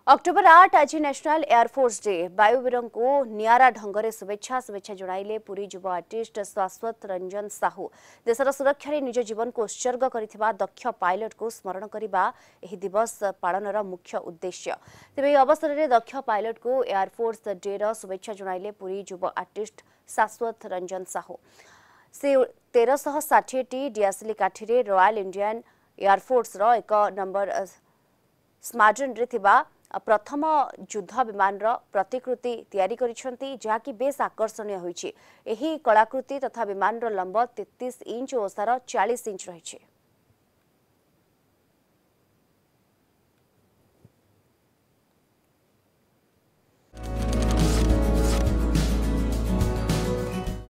October 8 आज national air force day. वायुवीर को नियारा ढंग से शुभेच्छा जणाइले पुरी युवा आर्टिस्ट शाश्वत रंजन साहू। देशर सुरक्षा निज जीवन को उत्सर्ग करथिबा दक्ष पायलट को स्मरण करने यह दिवस पालनर मुख्य उद्देश्य। तेज अवसर में दक्ष पायलट को एयरफोर्स डे शुभेच्छा जणाइले पुरी युवा आर्टिस्ट शाश्वत रंजन साहू। से 1360 डियासिली काठी रॉयल इंडियन एयरफोर्स एक नंबर स्क्वाड्रन रे थिबा प्रथम युद्ध विमान प्रतिकृति तैयारी करिसेंती, जहाँकि बेस आकर्षणीय होइछि। एही कलाकृति तथा विमान लंब 33 इंच और ओसार 40 इंच रहिछि।